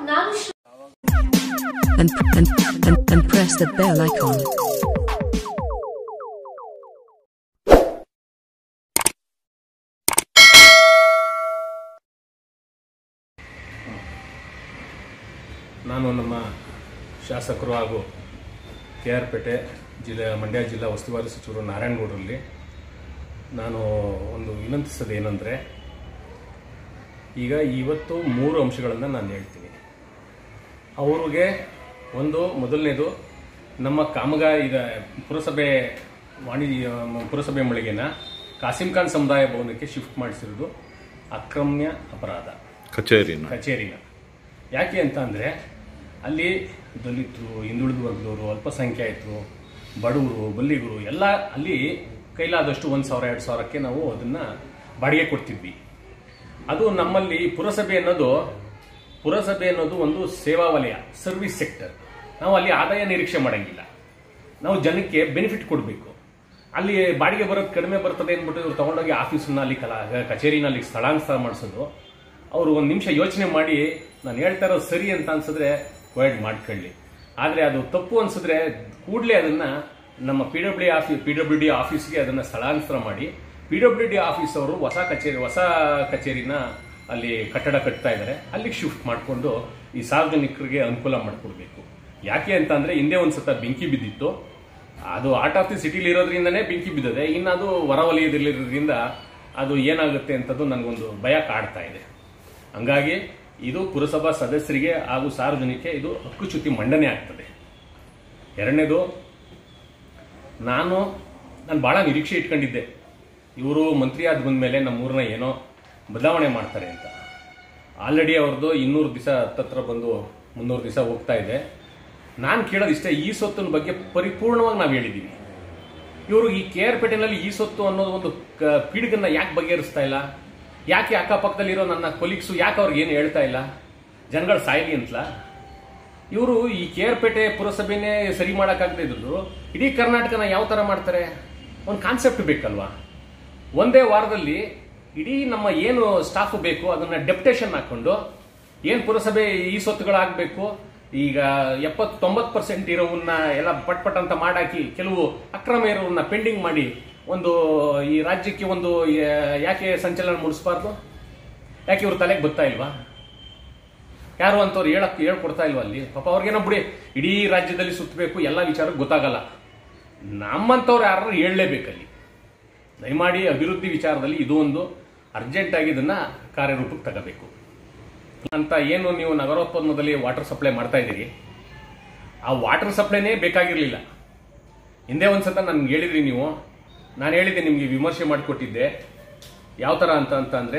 and press the bell icon. ನಾನು ನಮ್ಮ ಶಾಸಕರು ಹಾಗೂ KR ಪೇಟೆ ಜಿಲ್ಲೆ ಮಂಡ್ಯ ಜಿಲ್ಲಾ ಉಸ್ತುವಾರಿ ಸಚಿವರು ನಾರಾಯಣಗೌಡರಲ್ಲಿ ನಾನು ಒಂದು ವಿನಂತಿಸೋದು ಏನಂದರೆ, ಈಗ ಇವತ್ತು 3 ಅಂಶಗಳನ್ನು ನಾನು ಹೇಳ್ತೀನಿ. ಅವ್ರಿಗೆ ಮೊದಲನೇದು ನಮ್ಮ ಈಗ ಪುರಸಭೆ ಮಳಿಗೆನ ಕಾಸಿಂ ಖಾನ್ ಸಮುದಾಯ ಭವನಕ್ಕೆ ಶಿಫ್ಟ್ ಮಾಡಿಸಿರೋದು ಅಕ್ರಮ್ಯ ಅಪರಾಧ. ಕಚೇರಿನ ಯಾಕೆ ಅಂತ ಅಂದರೆ, ಅಲ್ಲಿ ದಲಿತರು, ಹಿಂದುಳಿದ ವರ್ಗದವರು, ಅಲ್ಪಸಂಖ್ಯಾತರು, ಬಡವರು, ಬಲ್ಲಿಗರು ಎಲ್ಲ ಅಲ್ಲಿ ಕೈಲಾದಷ್ಟು 1,000 2,000ಕ್ಕೆ ನಾವು ಅದನ್ನು ಬಾಡಿಗೆ ಕೊಡ್ತಿದ್ವಿ. ಅದು ನಮ್ಮಲ್ಲಿ ಪುರಸಭೆ ಅನ್ನೋದು ಒಂದು ಸೇವಾ ವಲಯ, ಸರ್ವಿಸ್ ಸೆಕ್ಟರ್. ನಾವು ಅಲ್ಲಿ ಆದಾಯ ನಿರೀಕ್ಷೆ ಮಾಡಂಗಿಲ್ಲ. ನಾವು ಜನಕ್ಕೆ ಬೆನಿಫಿಟ್ ಕೊಡಬೇಕು. ಅಲ್ಲಿ ಬಾಡಿಗೆ ಬರೋದು ಕಡಿಮೆ ಬರ್ತದೆ ಅಂದ್ಬಿಟ್ಟು ಇವ್ರು ತಗೊಂಡೋಗಿ ಆಫೀಸನ್ನ ಅಲ್ಲಿ ಕಚೇರಿನ ಅಲ್ಲಿ ಸ್ಥಳಾಂತರ ಮಾಡಿಸೋದು. ಅವರು ಒಂದು ನಿಮಿಷ ಯೋಚನೆ ಮಾಡಿ ನಾನು ಹೇಳ್ತಾ ಇರೋದು ಸರಿ ಅಂತ ಅನ್ಸಿದ್ರೆ ಪ್ರೊವೈಡ್ ಮಾಡ್ಕೊಳ್ಳಿ. ಆದರೆ ಅದು ತಪ್ಪು ಅನ್ಸಿದ್ರೆ ಕೂಡಲೇ ಅದನ್ನು ನಮ್ಮ PWD ಆಫೀಸ್ಗೆ ಅದನ್ನು ಸ್ಥಳಾಂತರ ಮಾಡಿ, PWD ಆಫೀಸ್ ಅವರು ಹೊಸ ಕಚೇರಿನ ಅಲ್ಲಿ ಕಟ್ಟಡ ಕಟ್ತಾ ಇದ್ದಾರೆ, ಅಲ್ಲಿಗೆ ಶಿಫ್ಟ್ ಮಾಡಿಕೊಂಡು ಈ ಸಾರ್ವಜನಿಕರಿಗೆ ಅನುಕೂಲ ಮಾಡಿಕೊಡ್ಬೇಕು. ಯಾಕೆ ಅಂತ ಅಂದರೆ, ಹಿಂದೆ ಒಂದು ಸತ ಬೆಂಕಿ ಬಿದ್ದಿತ್ತು. ಅದು ಆರ್ಟ್ ಆಫ್ ದಿ ಸಿಟಿಲಿ ಇರೋದ್ರಿಂದನೇ ಬೆಂಕಿ ಬಿದ್ದಿದೆ. ಇನ್ನು ಅದು ಹೊರವಲಯದಲ್ಲಿರೋದ್ರಿಂದ ಅದು ಏನಾಗುತ್ತೆ ಅಂತದ್ದು ನನಗೊಂದು ಭಯ ಕಾಡ್ತಾ ಇದೆ. ಹಂಗಾಗಿ ಇದು ಪುರಸಭಾ ಸದಸ್ಯರಿಗೆ ಹಾಗೂ ಸಾರ್ವಜನಿಕರಿಗೆ ಇದು ಹಕ್ಕುಚ್ಯುತಿ ಮಂಡನೆ ಆಗ್ತದೆ. ಎರಡನೇದು, ನಾನು ಭಾಳ ನಿರೀಕ್ಷೆ ಇಟ್ಕೊಂಡಿದ್ದೆ, ಇವರು ಮಂತ್ರಿ ಆದ ಬಂದಮೇಲೆ ನಮ್ಮೂರನ್ನ ಏನೋ ಬದಲಾವಣೆ ಮಾಡ್ತಾರೆ ಅಂತ. ಆಲ್ರೆಡಿ ಅವ್ರದ್ದು 200 ದಿವಸ ಹತ್ತತ್ರ ಬಂದು 300 ದಿವಸ ಹೋಗ್ತಾ ಇದೆ. ನಾನು ಕೇಳೋದಿಷ್ಟೇ, ಈ ಸೊತ್ತಿನ ಬಗ್ಗೆ ಪರಿಪೂರ್ಣವಾಗಿ ನಾವು ಹೇಳಿದ್ದೀವಿ. ಇವರು ಈ KR ಪೇಟೆನಲ್ಲಿ ಈ ಸೊತ್ತು ಅನ್ನೋದು ಒಂದು ಪೀಡಿಗನ್ನ ಯಾಕೆ ಬಗೆಹರಿಸ್ತಾ ಇಲ್ಲ? ಯಾಕೆ ಅಕ್ಕಪಕ್ಕದಲ್ಲಿರೋ ನನ್ನ ಕೊಲೀಗ್ಸು ಯಾಕೆ ಅವ್ರಿಗೆ ಏನು ಹೇಳ್ತಾ ಇಲ್ಲ? ಜನಗಳು ಸಾಯಲಿ ಅಂತಲ? ಇವರು ಈ KR ಪೇಟೆ ಪುರಸಭೆನೇ ಸರಿ ಮಾಡೋಕ್ಕಾಗದೇ ಇದ್ರು ಇಡೀ ಕರ್ನಾಟಕನ ಯಾವ ಥರ ಮಾಡ್ತಾರೆ? ಒಂದು ಕಾನ್ಸೆಪ್ಟ್ ಬೇಕಲ್ವಾ? ಒಂದೇ ವಾರದಲ್ಲಿ ಇಡೀ ನಮ್ಮ ಏನು ಸ್ಟಾಫ್ ಬೇಕು ಅದನ್ನ ಡೆಪ್ಯುಟೇಷನ್ ಹಾಕೊಂಡು ಏನು ಪುರಸಭೆ ಈ ಸೊತ್ತುಗಳಾಗಬೇಕು, ಈಗ 70-90% ಇರೋವನ್ನ ಎಲ್ಲ ಪಟ್ ಅಂತ ಮಾಡಾಕಿ ಕೆಲವು ಅಕ್ರಮ ಇರೋವನ್ನ ಪೆಂಡಿಂಗ್ ಮಾಡಿ ಈ ರಾಜ್ಯಕ್ಕೆ ಯಾಕೆ ಸಂಚಲನ ಮೂಡಿಸಬಾರ್ದು? ಯಾಕೆ ಇವ್ರ ತಲೆಗೆ ಬರ್ತಾ ಇಲ್ವಾ? ಯಾರು ಅಂತವ್ರು ಹೇಳ್ಕೊಡ್ತಾ ಇಲ್ವಾ ಅಲ್ಲಿ? ಪಾಪ ಅವ್ರಿಗೇನೋ ಬಿಡಿ, ಇಡೀ ರಾಜ್ಯದಲ್ಲಿ ಸುತ್ತಬೇಕು, ಎಲ್ಲ ವಿಚಾರಕ್ಕೆ ಗೊತ್ತಾಗಲ್ಲ. ನಮ್ಮಂಥವ್ರು ಯಾರು ಹೇಳಲೇಬೇಕಲ್ಲಿ. ದಯಮಾಡಿ ಅಭಿವೃದ್ಧಿ ವಿಚಾರದಲ್ಲಿ ಇದು ಒಂದು ಅರ್ಜೆಂಟಾಗಿ ಇದನ್ನ ಕಾರ್ಯರೂಪಕ್ಕೆ ತಗೋಬೇಕು ಅಂತ. ಏನು ನೀವು ನಗರೋತ್ಪನ್ನದಲ್ಲಿ ವಾಟರ್ ಸಪ್ಲೈ ಮಾಡ್ತಾ ಇದ್ದೀರಿ, ಆ ವಾಟರ್ ಸಪ್ಲೈನೇ ಬೇಕಾಗಿರಲಿಲ್ಲ. ಹಿಂದೆ ಒಂದ್ಸತ ನನ್ಗೆ ಹೇಳಿದ್ರಿ ನೀವು, ನಾನು ಹೇಳಿದ್ದೆ ನಿಮಗೆ, ವಿಮರ್ಶೆ ಮಾಡಿಕೊಟ್ಟಿದ್ದೆ. ಯಾವ ಥರ ಅಂದರೆ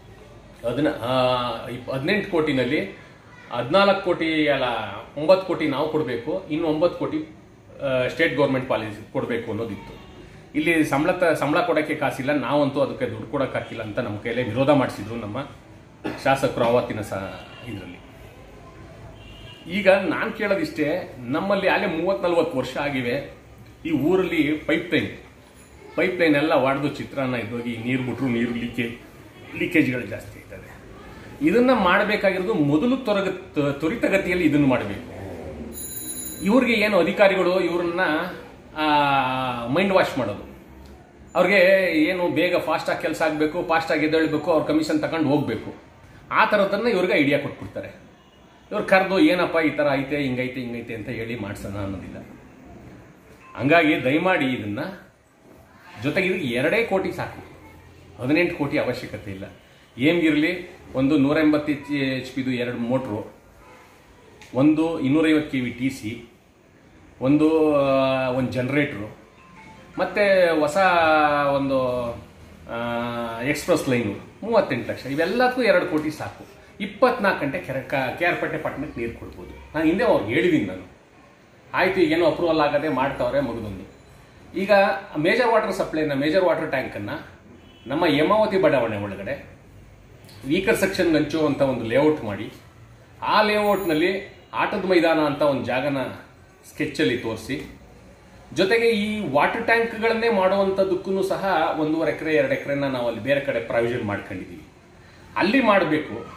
18 ಕೋಟಿನಲ್ಲಿ 14 ಕೋಟಿ 9 ಕೋಟಿ ನಾವು ಕೊಡಬೇಕು, ಇನ್ನು 9 ಕೋಟಿ ಸ್ಟೇಟ್ ಗೌರ್ಮೆಂಟ್ ಪಾಲಿಸಿ ಕೊಡಬೇಕು ಅನ್ನೋದಿತ್ತು. ಇಲ್ಲಿ ಸಂಬಳ ಕೊಡೋಕ್ಕೆ ಕಾಸಿಲ್ಲ, ನಾವಂತೂ ಅದಕ್ಕೆ ದುಡ್ಡು ಕೊಡೋಕೆ ಹಾಕಿಲ್ಲ ಅಂತ ನಮ್ಮ ಕೈಲೇ ವಿರೋಧ ಮಾಡಿಸಿದ್ರು ನಮ್ಮ ಶಾಸಕರು ಆವತ್ತಿನ ಇದರಲ್ಲಿ. ಈಗ ನಾನು ಕೇಳೋದಿಷ್ಟೇ, ನಮ್ಮಲ್ಲಿ ಅಲ್ಲೇ 30-40 ವರ್ಷ ಆಗಿವೆ. ಈ ಊರಲ್ಲಿ ಪೈಪ್ ಲೈನ್ ಎಲ್ಲ ಒಡೆದು ಚಿತ್ರಾನ್ನ ಇದ್ದೋಗಿ ನೀರು ಬಿಟ್ರು ನೀರು ಲೀಕೇಜ್ಗಳು ಜಾಸ್ತಿ ಇರ್ತದೆ. ಇದನ್ನ ಮಾಡಬೇಕಾಗಿರೋದು ಮೊದಲು ತ್ವರಿತಗತಿಯಲ್ಲಿ ಇದನ್ನು ಮಾಡಬೇಕು. ಇವ್ರಿಗೆ ಏನು ಅಧಿಕಾರಿಗಳು ಇವ್ರನ್ನ ಮೈಂಡ್ ವಾಶ್ ಮಾಡೋದು, ಅವ್ರಿಗೆ ಏನು ಬೇಗ ಫಾಸ್ಟಾಗಿ ಕೆಲಸ ಆಗಬೇಕು, ಫಾಸ್ಟಾಗಿ ಎದ್ದೇಳಬೇಕು, ಅವ್ರ ಕಮಿಷನ್ ತಗೊಂಡು ಹೋಗ್ಬೇಕು, ಆ ಥರದನ್ನ ಇವ್ರಿಗೆ ಐಡಿಯಾ ಕೊಟ್ಬಿಡ್ತಾರೆ. ಇವ್ರು ಕರೆದು ಏನಪ್ಪ ಈ ಥರ ಐತೆ, ಹಿಂಗೈತೆ ಅಂತ ಹೇಳಿ ಮಾಡ್ಸೋಣ ಅನ್ನೋದಿಲ್ಲ. ಹಂಗಾಗಿ ದಯಮಾಡಿ ಇದನ್ನ, ಜೊತೆಗೆ ಇದಕ್ಕೆ 2 ಕೋಟಿ ಸಾಕು, 18 ಕೋಟಿ ಅವಶ್ಯಕತೆ ಇಲ್ಲ. ಏನ್ಗಿರಲಿ, ಒಂದು 180 HP 2 ಮೋಟ್ರು, ಒಂದು 250 KV TC, ಒಂದು ಜನರೇಟ್ರು, ಮತ್ತೆ ಹೊಸ ಒಂದು ಎಕ್ಸ್ಪ್ರೆಸ್ ಲೈನು 38 ಲಕ್ಷ. ಇವೆಲ್ಲದಕ್ಕೂ 2 ಕೋಟಿ ಸಾಕು. 24 ಗಂಟೆ KR ಪೇಟೆ ಪಟ್ಟಣಕ್ಕೆ ನೀರು ಕೊಡ್ಬೋದು. ನಾನು ಹಿಂದೆ ಅವ್ರಿಗೆ ಹೇಳಿದ್ದೀನಿ. ನಾನು ಆಯ್ತು, ಈಗೇನೋ ಅಪ್ರೂವಲ್ ಆಗದೆ ಮಾಡ್ತಾವ್ರೆ, ಮಗದೊಂದು. ಈಗ ಮೇಜರ್ ವಾಟರ್ ಟ್ಯಾಂಕನ್ನು ನಮ್ಮ ಹೇಮಾವತಿ ಬಡಾವಣೆ ಒಳಗಡೆ ವೀಕರ್ ಸೆಕ್ಷನ್ ಹಂಚುವಂಥ ಒಂದು ಲೇಔಟ್ ಮಾಡಿ, ಆ ಲೇಔಟ್ನಲ್ಲಿ ಆಟದ ಮೈದಾನ ಅಂತ ಒಂದು ಜಾಗನ ಸ್ಕೆಚ್ಚಲ್ಲಿ ತೋರಿಸಿ, ಜೊತೆಗೆ ಈ ವಾಟರ್ ಟ್ಯಾಂಕ್ಗಳನ್ನೇ ಮಾಡುವಂಥದ್ದಕ್ಕೂ ಸಹ 1.5 ಎಕರೆ 2 ಎಕರೆನ ನಾವು ಅಲ್ಲಿ ಬೇರೆ ಕಡೆ ಪ್ರಾವಿಷನ್ ಮಾಡ್ಕೊಂಡಿದ್ದೀವಿ. ಅಲ್ಲಿ ಮಾಡಬೇಕು.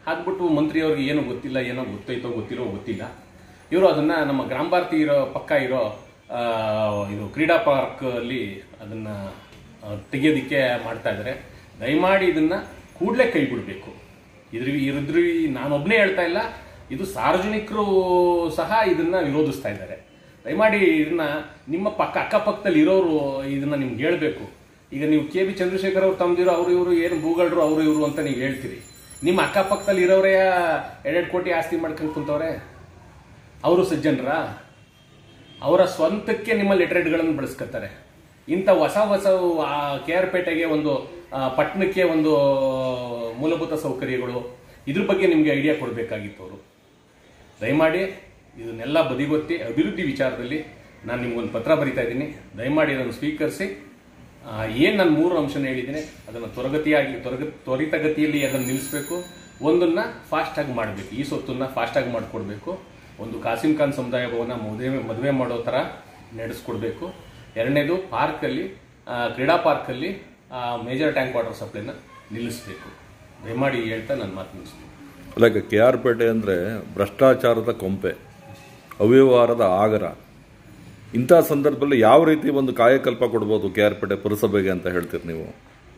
ಹಾಕ್ಬಿಟ್ಟು ಮಂತ್ರಿಯವ್ರಿಗೆ ಏನೋ ಗೊತ್ತಿಲ್ಲ, ಏನೋ ಗೊತ್ತೈತೋ ಗೊತ್ತಿಲ್ಲ, ಇವರು ಅದನ್ನ ನಮ್ಮ ಗ್ರಾಮ ಭಾರತಿ ಇರೋ ಪಕ್ಕ ಇರೋ ಇದು ಕ್ರೀಡಾ ಪಾರ್ಕ್ ಅಲ್ಲಿ ಅದನ್ನ ತೆಗೆಯೋದಿಕ್ಕೆ ಮಾಡ್ತಾ ಇದ್ದಾರೆ. ದಯಮಾಡಿ ಇದನ್ನ ಕೂಡಲೇ ಕೈ ಬಿಡಬೇಕು. ಇದ್ರ ನಾನೊಬ್ಬನೇ ಹೇಳ್ತಾ ಇಲ್ಲ, ಇದು ಸಾರ್ವಜನಿಕರು ಸಹ ಇದನ್ನ ವಿರೋಧಿಸ್ತಾ ಇದ್ದಾರೆ. ದಯಮಾಡಿ ಇದನ್ನ ನಿಮ್ಮ ಅಕ್ಕಪಕ್ಕದಲ್ಲಿ ಇರೋರು ಇದನ್ನ ನಿಮ್ಗೆ ಹೇಳ್ಬೇಕು. ಈಗ ನೀವು ಕೆ ಬಿ ಚಂದ್ರಶೇಖರ್ ಅವ್ರು ತಮ್ದಿರೋ ಅವರು ಇವರು ಏನು ಭೂಗಳರು ಅವರು ಇವರು ಅಂತ ನೀವು ಹೇಳ್ತೀರಿ. ನಿಮ್ಮ ಅಕ್ಕಪಕ್ಕದಲ್ಲಿ ಇರೋರೇ 2 ಕೋಟಿ ಆಸ್ತಿ ಮಾಡ್ಕೊಂಡು ಕುಂತವ್ರೆ. ಅವರು ಸಜ್ಜನರ ಅವರ ಸ್ವಂತಕ್ಕೆ ನಿಮ್ಮ ಲೆಟರೇಟ್ಗಳನ್ನು ಬಳಸ್ಕೊತಾರೆ. ಇಂಥ ಹೊಸ KR ಪೇಟೆಗೆ ಒಂದು ಪಟ್ಟಣಕ್ಕೆ ಒಂದು ಮೂಲಭೂತ ಸೌಕರ್ಯಗಳು, ಇದ್ರ ಬಗ್ಗೆ ನಿಮಗೆ ಐಡಿಯಾ ಕೊಡಬೇಕಾಗಿತ್ತು ಅವರು. ದಯಮಾಡಿ ಇದನ್ನೆಲ್ಲ ಬದಿಗೊತ್ತಿ ಅಭಿವೃದ್ಧಿ ವಿಚಾರದಲ್ಲಿ ನಾನು ನಿಮ್ಗೊಂದು ಪತ್ರ ಬರಿತಾ ಇದ್ದೀನಿ. ದಯಮಾಡಿ ಅದನ್ನು ಸ್ವೀಕರಿಸಿ. ಏನು ನಾನು 3 ಅಂಶನ ಹೇಳಿದ್ದೀನಿ ಅದನ್ನು ತ್ವರಿತಗತಿಯಲ್ಲಿ ಅದನ್ನು ನಿಲ್ಲಿಸಬೇಕು. ಒಂದನ್ನ ಫಾಸ್ಟಾಗಿ ಮಾಡಬೇಕು, ಈ ಸೊತ್ತನ್ನ ಫಾಸ್ಟಾಗಿ ಮಾಡಿಕೊಡ್ಬೇಕು. ಒಂದು ಕಾಸಿಂ ಖಾನ್ ಸಮುದಾಯ ಭವನ ಮದುವೆ ಮಾಡೋ ಥರ ನಡೆಸ್ಕೊಡ್ಬೇಕು. ಎರಡನೇದು ಪಾರ್ಕಲ್ಲಿ, ಕ್ರೀಡಾ ಪಾರ್ಕಲ್ಲಿ ಮೇಜರ್ ಟ್ಯಾಂಕ್ ವಾಟರ್ ಸಪ್ಲೈನ ನಿಲ್ಲಿಸಬೇಕು. ದಯಮಾಡಿ ಹೇಳ್ತಾ ನಾನು ಮಾತು ನಿಲ್ಲಿಸ್ತೀನಿ. ಲೈಕ್ KR ಪೇಟೆ ಅಂದರೆ ಭ್ರಷ್ಟಾಚಾರದ ಕೊಂಪೆ, ಅವ್ಯವಹಾರದ ಆಗರ. ಇಂಥ ಸಂದರ್ಭದಲ್ಲಿ ಯಾವ ರೀತಿ ಒಂದು ಕಾಯಕಲ್ಪ ಕೊಡ್ಬೋದು KR ಪೇಟೆ ಪುರಸಭೆಗೆ ಅಂತ ಹೇಳ್ತೀರಿ ನೀವು?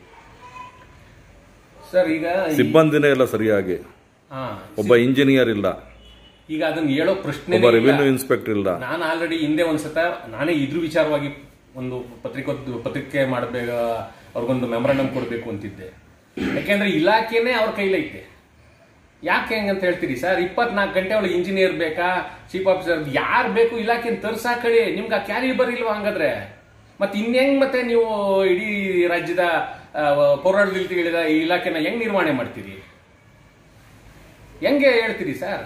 ಸರ್, ಈಗ ಸಿಬ್ಬಂದಿನೇ ಇಲ್ಲ ಸರಿಯಾಗಿ, ಒಬ್ಬ ಇಂಜಿನಿಯರ್ ಇಲ್ಲ, ಈಗ ಅದನ್ನ ಹೇಳೋ ಪ್ರಶ್ನೆ, ಒಬ್ಬ ರೆವಿನ್ಯೂ ಇನ್ಸ್ಪೆಕ್ಟರ್ ಇಲ್ಲ. ನಾನು ಆಲ್ರೆಡಿ ಹಿಂದೆ ಒಂದ್ಸತ ನಾನೇ ಇದ್ರ ವಿಚಾರವಾಗಿ ಒಂದು ಪತ್ರಿಕೆ ಮಾಡಬೇಕು, ಅವ್ರಿಗೊಂದು ಮೆಮೊರಾಂಡಮ್ ಕೊಡಬೇಕು ಅಂತಿದ್ದೆ. ಯಾಕೆಂದ್ರೆ ಇಲಾಖೆನೇ ಅವ್ರ ಕೈಲೈತೆ. ಯಾಕೆ ಹೆಂಗಂತ ಹೇಳ್ತೀರಿ ಸರ್? 24 ಗಂಟೆ ಒಳಗೆ ಇಂಜಿನಿಯರ್ ಬೇಕಾ, ಚೀಫ್ ಆಫೀಸರ್ ಯಾರು ಬೇಕು, ಇಲಾಖೆನ ತರ್ಸಾಕಳಿ. ನಿಮ್ಗೆ ಆ ಕ್ಯಾಲಿಬರ್ ಇಲ್ವಾ ಹಂಗಾದ್ರೆ? ಮತ್ತೆ ಇನ್ನೆಂಗ್ ಮತ್ತೆ ನೀವು ಇಡೀ ರಾಜ್ಯದ ಪೌರಾಡಳಿತ ಈ ಇಲಾಖೆನ ಹೆಂಗ್ ನಿರ್ವಹಣೆ ಮಾಡ್ತೀರಿ? ಹೆಂಗೆ ಹೇಳ್ತೀರಿ ಸರ್?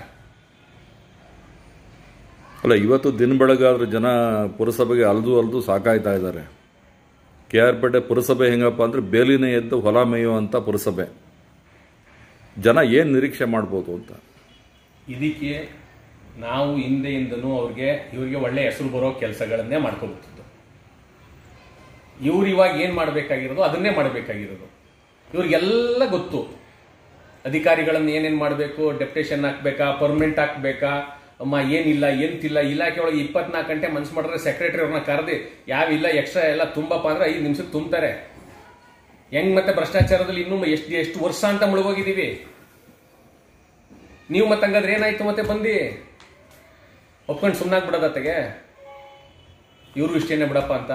ಅಲ್ಲ, ಇವತ್ತು ದಿನ ಬೆಳಗಾದ್ರೆ ಜನ ಪುರಸಭೆಗೆ ಅಲ್ದು ಸಾಕಾಯ್ತಾ ಇದ್ದಾರೆ. KR ಪೇಟೆ ಪುರಸಭೆ ಹೆಂಗಪ್ಪ ಅಂದ್ರೆ ಬೇಲಿನೇ ಎದ್ದು ಹೊಲ ಮೇಯುವಂಥ ಪುರಸಭೆ. ಜನ ಏನು ನಿರೀಕ್ಷೆ ಮಾಡ್ಬೋದು ಅಂತ. ಇದಕ್ಕೆ ನಾವು ಹಿಂದೆಯಿಂದನೂ ಇವ್ರಿಗೆ ಒಳ್ಳೆ ಹೆಸರು ಬರೋ ಕೆಲಸಗಳನ್ನೇ ಮಾಡ್ಕೊಳ್ತಿದ್ದು. ಇವ್ರು ಇವಾಗ ಏನು ಮಾಡಬೇಕಾಗಿರೋದು ಅದನ್ನೇ ಮಾಡಬೇಕಾಗಿರೋದು. ಇವ್ರಿಗೆಲ್ಲ ಗೊತ್ತು. ಅಧಿಕಾರಿಗಳನ್ನ ಏನೇನು ಮಾಡಬೇಕು, ಡೆಪ್ಯುಟೇಷನ್ ಹಾಕ್ಬೇಕಾ, ಪರ್ಮನೆಂಟ್ ಹಾಕ್ಬೇಕಾ, ಏನಿಲ್ಲ ಎಂತಿಲ್ಲ. ಇಲಾಖೆ ಒಳಗೆ 24 ಗಂಟೆ ಮನ್ಸು ಮಾಡಿದ್ರೆ ಸೆಕ್ರೆಟರಿ ಅವ್ರನ್ನ ಕರೆದಿ ಯಾವಿಲ್ಲ ಎಕ್ಸ್ಟ್ರಾ ಎಲ್ಲ ತುಂಬಪ್ಪ ಅಂದ್ರೆ 5 ನಿಮಿಷಕ್ಕೆ ತುಂಬ್ತಾರೆ. ಹೆಂಗ್ ಮತ್ತೆ ಭ್ರಷ್ಟಾಚಾರದಲ್ಲಿ ಇನ್ನೂ ಎಷ್ಟು ವರ್ಷ ಅಂತ ಮುಳುಗೋಗಿದ್ದೀವಿ. ನೀವು ಮತ್ತೆ ಹಂಗಾದ್ರೆ ಏನಾಯ್ತು? ಮತ್ತೆ ಬಂದು ಒಪ್ಕೊಂಡು ಸುಮ್ಮನಾಗ್ಬಿಡೋದತ್ತೆಗೆ ಇವರು ಇಷ್ಟೇನೆ ಬಿಡಪ್ಪ ಅಂತ.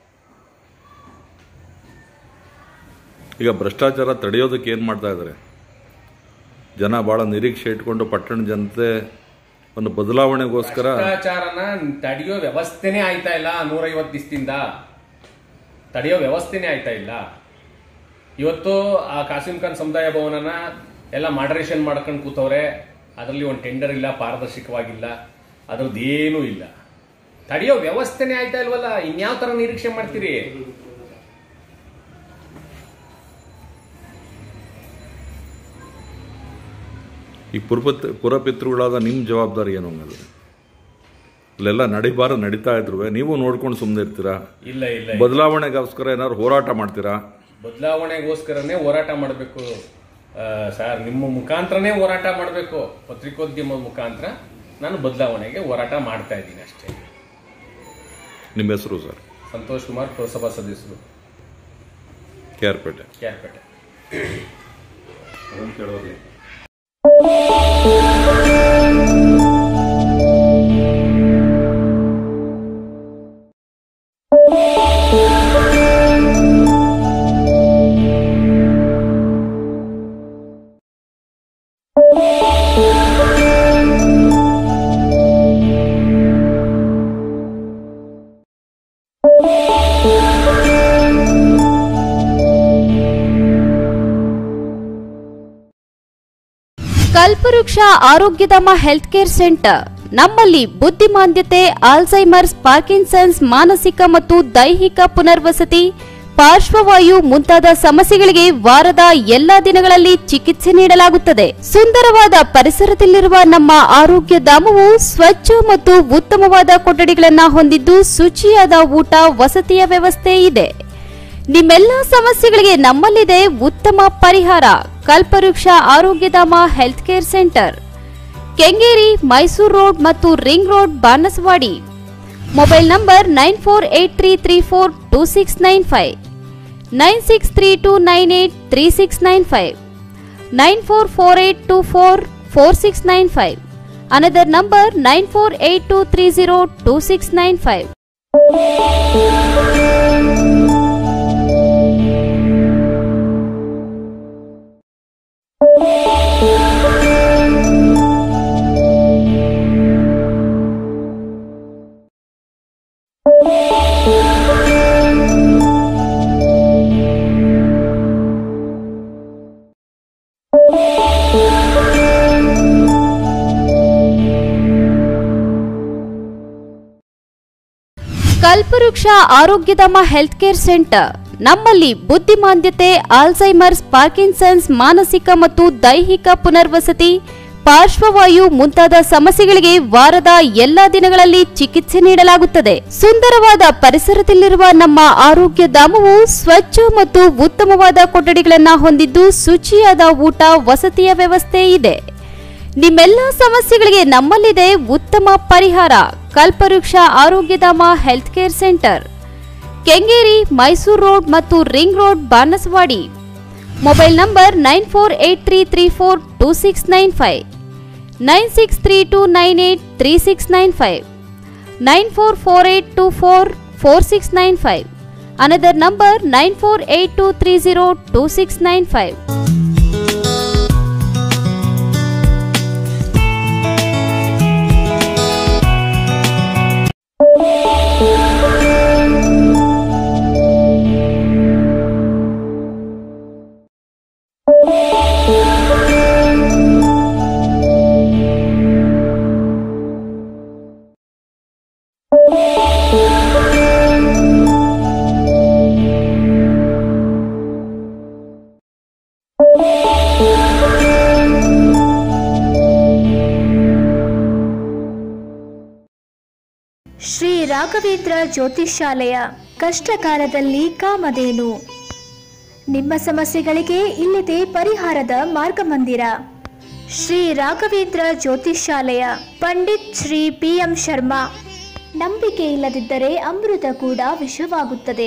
ಈಗ ಭ್ರಷ್ಟಾಚಾರ ತಡೆಯೋದಕ್ಕೆ ಏನು ಮಾಡ್ತಾ ಇದ್ದಾರೆ ಜನ? ಬಹಳ ನಿರೀಕ್ಷೆ ಇಟ್ಕೊಂಡು ಪಟ್ಟಣ ಜನತೆ ಒಂದು ಬದಲಾವಣೆಗೋಸ್ಕರ ಭ್ರಷ್ಟಾಚಾರನ ತಡೆಯೋ ವ್ಯವಸ್ಥೆನೇ ಆಯ್ತಾ ಇಲ್ಲ. 150 ದಿವಸದಿಂದ ತಡೆಯೋ ವ್ಯವಸ್ಥೆನೇ ಆಯ್ತಾ ಇಲ್ಲ. ಇವತ್ತು ಆ ಕಾಸಿಂ ಖಾನ್ ಸಮುದಾಯ ಭವನನ ಎಲ್ಲ ಮಾಡರೇಷನ್ ಮಾಡ್ಕೊಂಡು ಕೂತವ್ರೆ. ಅದರಲ್ಲಿ ಒಂದು ಟೆಂಡರ್ ಇಲ್ಲ, ಪಾರದರ್ಶಕವಾಗಿಲ್ಲ, ಅದ್ರದ್ದೇನೂ ಇಲ್ಲ. ತಡೆಯೋ ವ್ಯವಸ್ಥೆನೇ ಆಯ್ತಾ ಇಲ್ವಲ್ಲ, ಇನ್ಯಾವ ತರ ನಿರೀಕ್ಷೆ ಮಾಡ್ತೀರಿ? ಈ ಪುರಪಿತೃಗಳಾದ ನಿಮ್ಮ ಜವಾಬ್ದಾರಿ ಏನು ಅನ್ನೋದು? ಇಲ್ಲೆಲ್ಲ ನಡೀತಾ ಇದ್ರು ನೀವು ನೋಡ್ಕೊಂಡು ಸುಮ್ಮನೆ ಇರ್ತೀರಾ? ಇಲ್ಲ ಇಲ್ಲ, ಬದಲಾವಣೆಗೋಸ್ಕರ ಏನಾದ್ರು ಹೋರಾಟ ಮಾಡ್ತೀರಾ? ಬದಲಾವಣೆಗೋಸ್ಕರನೇ ಹೋರಾಟ ಮಾಡಬೇಕು ಸರ್. ನಿಮ್ಮ ಮುಖಾಂತರನೇ ಹೋರಾಟ ಮಾಡಬೇಕು. ಪತ್ರಿಕೋದ್ಯಮ ಮುಖಾಂತರ ನಾನು ಬದಲಾವಣೆಗೆ ಹೋರಾಟ ಮಾಡ್ತಾ ಇದ್ದೀನಿ ಅಷ್ಟೇ. ನಿಮ್ಮ ಹೆಸರು ಸರ್? ಸಂತೋಷ್ ಕುಮಾರ್, ಪುರಸಭಾ ಸದಸ್ಯರು, KR ಪೇಟೆ. ಕಲ್ಪವೃಕ್ಷ ಆರೋಗ್ಯಧಾಮ ಹೆಲ್ತ್ ಕೇರ್ ಸೆಂಟರ್. ನಮ್ಮಲ್ಲಿ ಬುದ್ಧಿಮಾಂದ್ಯತೆ, ಆಲ್ಝೈಮರ್ಸ್, ಪಾರ್ಕಿನ್ಸನ್ಸ್, ಮಾನಸಿಕ ಮತ್ತು ದೈಹಿಕ ಪುನರ್ವಸತಿ, ಪಾರ್ಶ್ವವಾಯು ಮುಂತಾದ ಸಮಸ್ಯೆಗಳಿಗೆ ವಾರದ ಎಲ್ಲಾ ದಿನಗಳಲ್ಲಿ ಚಿಕಿತ್ಸೆ ನೀಡಲಾಗುತ್ತದೆ. ಸುಂದರವಾದ ಪರಿಸರದಲ್ಲಿರುವ ನಮ್ಮ ಆರೋಗ್ಯ ಧಾಮವು ಸ್ವಚ್ಛ ಮತ್ತು ಉತ್ತಮವಾದ ಕೊಠಡಿಗಳನ್ನು ಹೊಂದಿದ್ದು ಶುಚಿಯಾದ ಊಟ, ವಸತಿಯ ವ್ಯವಸ್ಥೆ ಇದೆ. ನಿಮ್ಮೆಲ್ಲ ಸಮಸ್ಯೆಗಳಿಗೆ ನಮ್ಮಲ್ಲಿದೆ ಉತ್ತಮ ಪರಿಹಾರ. Kalpavriksha Arogyadhama health care centre, Kengeri, Mysore road ಮತ್ತು ring road, Banaswadi. Mobile number 9483342695, 9632983695, 9448244695. Another number 9482302695. ಕಲ್ಪವೃಕ್ಷ ಆರೋಗ್ಯಧಾಮ ಹೆಲ್ತ್ ಕೇರ್ ಸೆಂಟರ್. ನಮ್ಮಲ್ಲಿ ಬುದ್ಧಿಮಾಂದ್ಯತೆ, ಆಲ್ಝೈಮರ್ಸ್, ಪಾರ್ಕಿನ್ಸನ್ಸ್, ಮಾನಸಿಕ ಮತ್ತು ದೈಹಿಕ ಪುನರ್ವಸತಿ, ಪಾರ್ಶ್ವವಾಯು ಮುಂತಾದ ಸಮಸ್ಯೆಗಳಿಗೆ ವಾರದ ಎಲ್ಲಾ ದಿನಗಳಲ್ಲಿ ಚಿಕಿತ್ಸೆ ನೀಡಲಾಗುತ್ತದೆ. ಸುಂದರವಾದ ಪರಿಸರದಲ್ಲಿರುವ ನಮ್ಮ ಆರೋಗ್ಯ ಧಾಮವು ಸ್ವಚ್ಛ ಮತ್ತು ಉತ್ತಮವಾದ ಕೊಠಡಿಗಳನ್ನು ಹೊಂದಿದ್ದು ಶುಚಿಯಾದ ಊಟ, ವಸತಿಯ ವ್ಯವಸ್ಥೆ ಇದೆ. ನಿಮ್ಮೆಲ್ಲ ಸಮಸ್ಯೆಗಳಿಗೆ ನಮ್ಮಲ್ಲಿದೆ ಉತ್ತಮ ಪರಿಹಾರ. Kalpavriksha Arogyadhama health care centre, Kengeri, Mysore road ಮತ್ತು ring road, Banaswadi. Mobile number 9483342695, 9632983695, 9448244695. Another number 9482302695. Shri Raghavendra ಜ್ಯೋತಿಷ್ಯಾಲಯ, ಕಷ್ಟಕಾಲದಲ್ಲಿ ಕಾಮಧೇನು. ನಿಮ್ಮ ಸಮಸ್ಯೆಗಳಿಗೆ ಇಲ್ಲಿದೆ ಪರಿಹಾರದ ಮಾರ್ಗಮಂದಿರ. ಶ್ರೀ ರಾಘವೇಂದ್ರ ಜ್ಯೋತಿಷ್ಯಾಲಯ, ಪಂಡಿತ್ ಶ್ರೀ PM ಶರ್ಮಾ. ನಂಬಿಕೆ ಇಲ್ಲದಿದ್ದರೆ ಅಮೃತ ಕೂಡ ವಿಷವಾಗುತ್ತದೆ.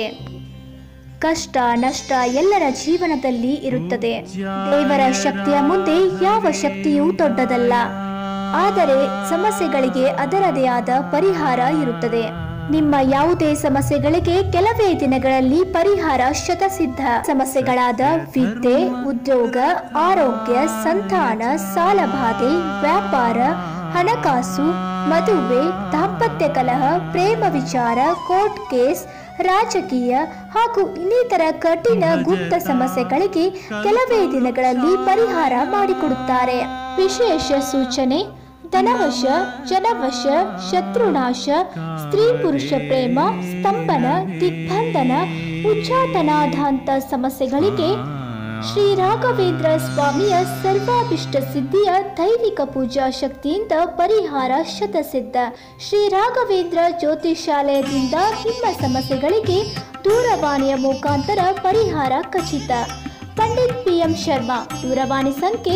ಕಷ್ಟ ನಷ್ಟ ಎಲ್ಲರ ಜೀವನದಲ್ಲಿ ಇರುತ್ತದೆ. ದೇವರ ಶಕ್ತಿಯ ಮುಂದೆ ಯಾವ ಶಕ್ತಿಯೂ ದೊಡ್ಡದಲ್ಲ. ಆದರೆ ಸಮಸ್ಯೆಗಳಿಗೆ ಅದರದೇ ಆದ ಪರಿಹಾರ ಇರುತ್ತದೆ. ನಿಮ್ಮ ಯಾವುದೇ ಸಮಸ್ಯೆಗಳಿಗೆ ಕೆಲವೇ ದಿನಗಳಲ್ಲಿ ಪರಿಹಾರ ಶತಸಿದ್ಧ. ಸಮಸ್ಯೆಗಳಾದ ವಿದ್ಯೆ, ಉದ್ಯೋಗ, ಆರೋಗ್ಯ, ಸಂತಾನ, ಸಾಲಬಾಧೆ, ವ್ಯಾಪಾರ, ಹಣಕಾಸು, ಮದುವೆ, ದಾಂಪತ್ಯ ಕಲಹ, ಪ್ರೇಮ ವಿಚಾರ, ಕೋರ್ಟ್ ಕೇಸ್, ರಾಜಕೀಯ ಹಾಗೂ ಇನ್ನಿತರ ಕಠಿಣ ಗುಪ್ತ ಸಮಸ್ಯೆಗಳಿಗೆ ಕೆಲವೇ ದಿನಗಳಲ್ಲಿ ಪರಿಹಾರ ಮಾಡಿಕೊಡುತ್ತಾರೆ. ವಿಶೇಷ ಸೂಚನೆ: ಧನವಶ, ಜನವಶ, ಶತ್ರುನಾಶ, ಸ್ತ್ರೀ ಪುರುಷ ಪ್ರೇಮ, ಸ್ತಂಭನ, ದಿಗ್ಬಂಧನ, ಉಚ್ಚಾಟನಾಧಾಂತ ಸಮಸ್ಯೆಗಳಿಗೆ ಶ್ರೀ ರಾಘವೇಂದ್ರ ಸ್ವಾಮಿಯ ಸರ್ವಾಭಿಷ್ಟ ಸಿದ್ಧಿಯ ದೈವಿಕ ಪೂಜಾ ಶಕ್ತಿಯಿಂದ ಪರಿಹಾರ ಶತಸಿದ್ಧ. ಶ್ರೀ ರಾಘವೇಂದ್ರ ಜ್ಯೋತಿಷ್ಯಾಲಯದಿಂದ ನಿಮ್ಮ ಸಮಸ್ಯೆಗಳಿಗೆ ದೂರವಾಣಿಯ ಮುಖಾಂತರ ಪರಿಹಾರ ಖಚಿತ. ಪಂಡಿತ್ PM ಶರ್ಮಾ. ದೂರವಾಣಿ ಸಂಖ್ಯೆ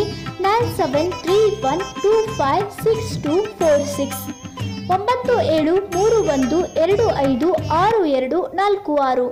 9731256246, 9731256246.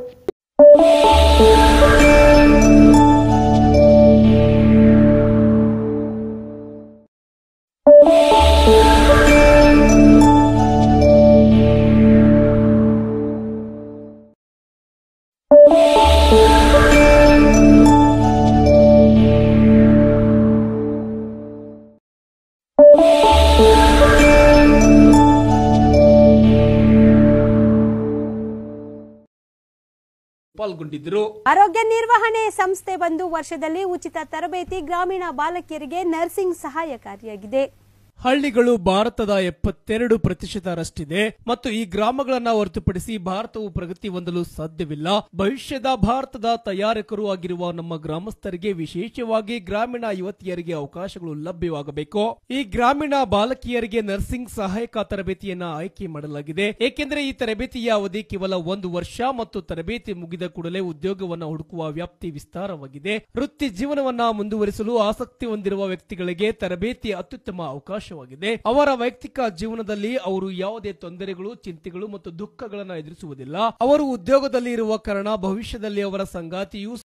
ಪಾಲ್ಗೊಂಡಿದ್ದರು. ಆರೋಗ್ಯ ನಿರ್ವಹಣೆ ಸಂಸ್ಥೆ ಬಂದು ವರ್ಷದಲ್ಲಿ ಉಚಿತ ತರಬೇತಿ ಗ್ರಾಮೀಣ ಬಾಲಕಿಯರಿಗೆ ನರ್ಸಿಂಗ್ ಸಹಾಯಕಾರಿಯಾಗಿದೆ. ಹಳ್ಳಿಗಳು ಭಾರತದ 72% ಮತ್ತು ಈ ಗ್ರಾಮಗಳನ್ನ ಹೊರತುಪಡಿಸಿ ಭಾರತವು ಪ್ರಗತಿ ಹೊಂದಲು ಸಾಧ್ಯವಿಲ್ಲ. ಭವಿಷ್ಯದ ಭಾರತದ ತಯಾರಕರು ಆಗಿರುವ ನಮ್ಮ ಗ್ರಾಮಸ್ಥರಿಗೆ, ವಿಶೇಷವಾಗಿ ಗ್ರಾಮೀಣ ಯುವತಿಯರಿಗೆ ಅವಕಾಶಗಳು ಲಭ್ಯವಾಗಬೇಕು. ಈ ಗ್ರಾಮೀಣ ಬಾಲಕಿಯರಿಗೆ ನರ್ಸಿಂಗ್ ಸಹಾಯಕ ತರಬೇತಿಯನ್ನ ಆಯ್ಕೆ ಮಾಡಲಾಗಿದೆ. ಏಕೆಂದರೆ ಈ ತರಬೇತಿಯ ಅವಧಿ ಕೇವಲ 1 ವರ್ಷ ಮತ್ತು ತರಬೇತಿ ಮುಗಿದ ಕೂಡಲೇ ಉದ್ಯೋಗವನ್ನ ಹುಡುಕುವ ವ್ಯಾಪ್ತಿ ವಿಸ್ತಾರವಾಗಿದೆ. ವೃತ್ತಿ ಜೀವನವನ್ನ ಮುಂದುವರಿಸಲು ಆಸಕ್ತಿ ಹೊಂದಿರುವ ವ್ಯಕ್ತಿಗಳಿಗೆ ತರಬೇತಿ ಅತ್ಯುತ್ತಮ ಅವಕಾಶ. ಅವರ ವೈಯಕ್ತಿಕ ಜೀವನದಲ್ಲಿ ಅವರು ಯಾವುದೇ ತೊಂದರೆಗಳು, ಚಿಂತೆಗಳು ಮತ್ತು ದುಃಖಗಳನ್ನು ಎದುರಿಸುವುದಿಲ್ಲ. ಅವರು ಉದ್ಯೋಗದಲ್ಲಿ ಇರುವ ಕಾರಣ ಭವಿಷ್ಯದಲ್ಲಿ ಅವರ ಸಂಗಾತಿಯು